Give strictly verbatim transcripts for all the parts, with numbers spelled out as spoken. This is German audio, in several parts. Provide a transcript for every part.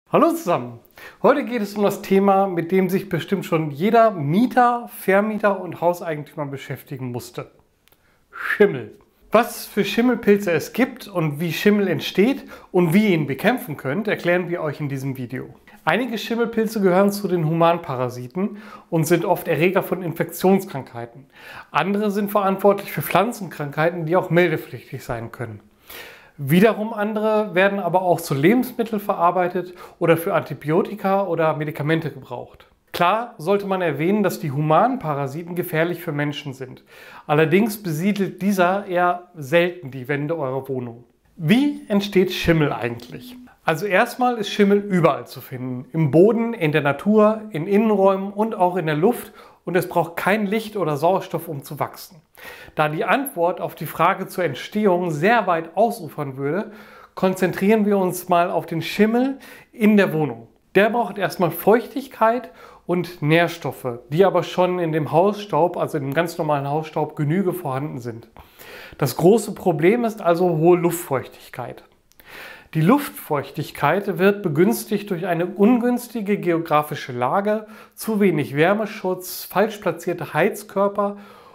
Hallo zusammen! Heute geht es um das Thema, mit dem sich bestimmt schon jeder Mieter, Vermieter und Hauseigentümer beschäftigen musste. Schimmel. Was für Schimmelpilze es gibt und wie Schimmel entsteht und wie ihr ihn bekämpfen könnt, erklären wir euch in diesem Video. Einige Schimmelpilze gehören zu den Humanparasiten und sind oft Erreger von Infektionskrankheiten. Andere sind verantwortlich für Pflanzenkrankheiten, die auch meldepflichtig sein können. Wiederum andere werden aber auch zu Lebensmitteln verarbeitet oder für Antibiotika oder Medikamente gebraucht. Klar sollte man erwähnen, dass die Humanparasiten gefährlich für Menschen sind. Allerdings besiedelt dieser eher selten die Wände eurer Wohnung. Wie entsteht Schimmel eigentlich? Also erstmal ist Schimmel überall zu finden. Im Boden, in der Natur, in Innenräumen und auch in der Luft. Und es braucht kein Licht oder Sauerstoff, um zu wachsen. Da die Antwort auf die Frage zur Entstehung sehr weit ausufern würde, konzentrieren wir uns mal auf den Schimmel in der Wohnung. Der braucht erstmal Feuchtigkeit und Nährstoffe, die aber schon in dem Hausstaub, also in dem ganz normalen Hausstaub, Genüge vorhanden sind. Das große Problem ist also hohe Luftfeuchtigkeit. Die Luftfeuchtigkeit wird begünstigt durch eine ungünstige geografische Lage, zu wenig Wärmeschutz, falsch platzierte Heizkörper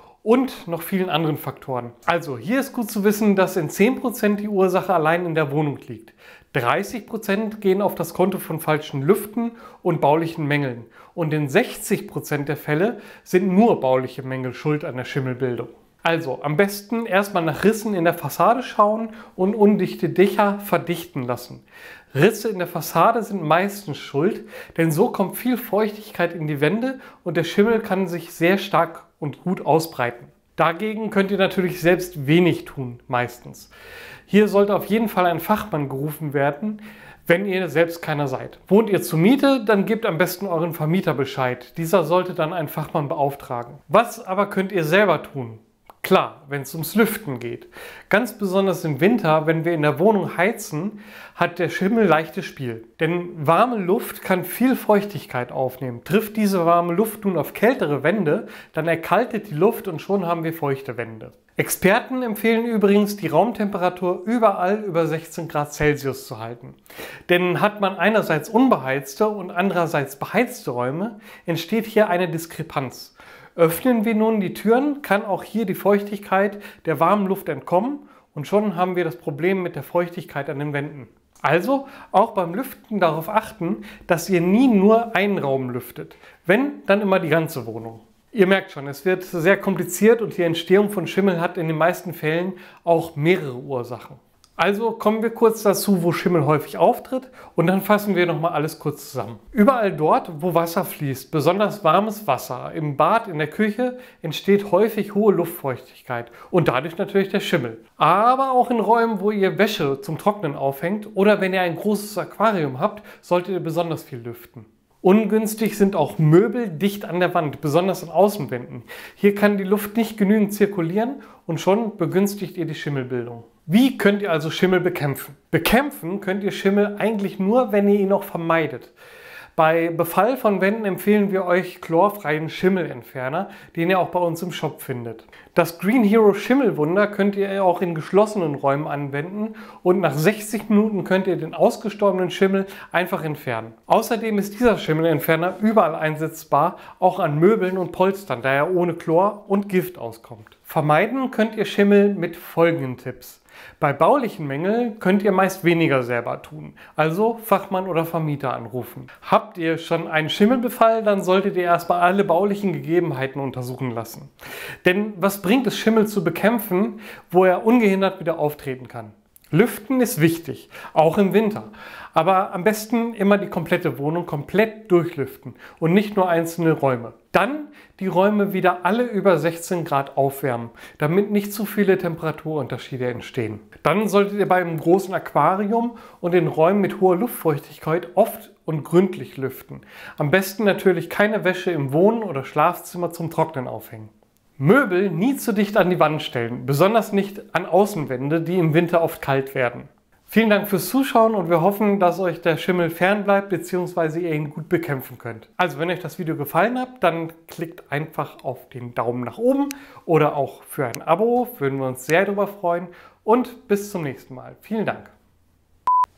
und noch vielen anderen Faktoren. Also hier ist gut zu wissen, dass in zehn Prozent die Ursache allein in der Wohnung liegt. dreißig Prozent gehen auf das Konto von falschen Lüften und baulichen Mängeln. Und in sechzig Prozent der Fälle sind nur bauliche Mängel schuld an der Schimmelbildung. Also am besten erstmal nach Rissen in der Fassade schauen und undichte Dächer verdichten lassen. Risse in der Fassade sind meistens schuld, denn so kommt viel Feuchtigkeit in die Wände und der Schimmel kann sich sehr stark und gut ausbreiten. Dagegen könnt ihr natürlich selbst wenig tun, meistens. Hier sollte auf jeden Fall ein Fachmann gerufen werden, wenn ihr selbst keiner seid. Wohnt ihr zur Miete, dann gebt am besten euren Vermieter Bescheid. Dieser sollte dann einen Fachmann beauftragen. Was aber könnt ihr selber tun? Klar, wenn es ums Lüften geht. Ganz besonders im Winter, wenn wir in der Wohnung heizen, hat der Schimmel leichtes Spiel. Denn warme Luft kann viel Feuchtigkeit aufnehmen. Trifft diese warme Luft nun auf kältere Wände, dann erkaltet die Luft und schon haben wir feuchte Wände. Experten empfehlen übrigens, die Raumtemperatur überall über sechzehn Grad Celsius zu halten. Denn hat man einerseits unbeheizte und andererseits beheizte Räume, entsteht hier eine Diskrepanz. Öffnen wir nun die Türen, kann auch hier die Feuchtigkeit der warmen Luft entkommen und schon haben wir das Problem mit der Feuchtigkeit an den Wänden. Also auch beim Lüften darauf achten, dass ihr nie nur einen Raum lüftet. Wenn, dann immer die ganze Wohnung. Ihr merkt schon, es wird sehr kompliziert und die Entstehung von Schimmel hat in den meisten Fällen auch mehrere Ursachen. Also kommen wir kurz dazu, wo Schimmel häufig auftritt und dann fassen wir nochmal alles kurz zusammen. Überall dort, wo Wasser fließt, besonders warmes Wasser, im Bad, in der Küche, entsteht häufig hohe Luftfeuchtigkeit und dadurch natürlich der Schimmel. Aber auch in Räumen, wo ihr Wäsche zum Trocknen aufhängt oder wenn ihr ein großes Aquarium habt, solltet ihr besonders viel lüften. Ungünstig sind auch Möbel dicht an der Wand, besonders an Außenwänden. Hier kann die Luft nicht genügend zirkulieren und schon begünstigt ihr die Schimmelbildung. Wie könnt ihr also Schimmel bekämpfen? Bekämpfen könnt ihr Schimmel eigentlich nur, wenn ihr ihn auch vermeidet. Bei Befall von Wänden empfehlen wir euch chlorfreien Schimmelentferner, den ihr auch bei uns im Shop findet. Das Green Hero Schimmelwunder könnt ihr auch in geschlossenen Räumen anwenden und nach sechzig Minuten könnt ihr den ausgestorbenen Schimmel einfach entfernen. Außerdem ist dieser Schimmelentferner überall einsetzbar, auch an Möbeln und Polstern, da er ohne Chlor und Gift auskommt. Vermeiden könnt ihr Schimmel mit folgenden Tipps. Bei baulichen Mängeln könnt ihr meist weniger selber tun, also Fachmann oder Vermieter anrufen. Habt ihr schon einen Schimmelbefall, dann solltet ihr erstmal alle baulichen Gegebenheiten untersuchen lassen. Denn was bringt es, Schimmel zu bekämpfen, wo er ungehindert wieder auftreten kann? Lüften ist wichtig, auch im Winter. Aber am besten immer die komplette Wohnung komplett durchlüften und nicht nur einzelne Räume. Dann die Räume wieder alle über sechzehn Grad aufwärmen, damit nicht zu viele Temperaturunterschiede entstehen. Dann solltet ihr beim großen Aquarium und in Räumen mit hoher Luftfeuchtigkeit oft und gründlich lüften. Am besten natürlich keine Wäsche im Wohn- oder Schlafzimmer zum Trocknen aufhängen. Möbel nie zu dicht an die Wand stellen, besonders nicht an Außenwände, die im Winter oft kalt werden. Vielen Dank fürs Zuschauen und wir hoffen, dass euch der Schimmel fernbleibt bzw. ihr ihn gut bekämpfen könnt. Also wenn euch das Video gefallen hat, dann klickt einfach auf den Daumen nach oben oder auch für ein Abo, würden wir uns sehr darüber freuen und bis zum nächsten Mal. Vielen Dank.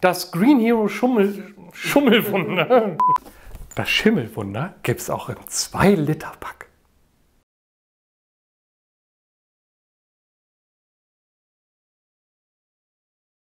Das Green Hero Schummel, Schummelwunder. Das Schimmelwunder gibt es auch im zwei Liter Pack.